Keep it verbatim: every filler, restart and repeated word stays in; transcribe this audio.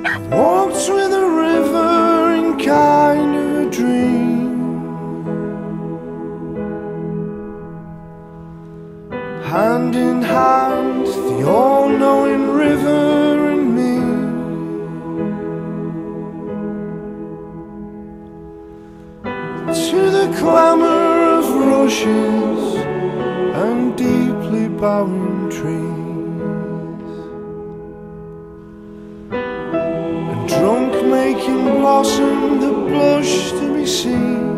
Walked with a river in kind of a dream, hand in hand, the all-knowing river and me. To the clamour of rushes and deeply bowing trees, and drunk making blossom that blush to be seen.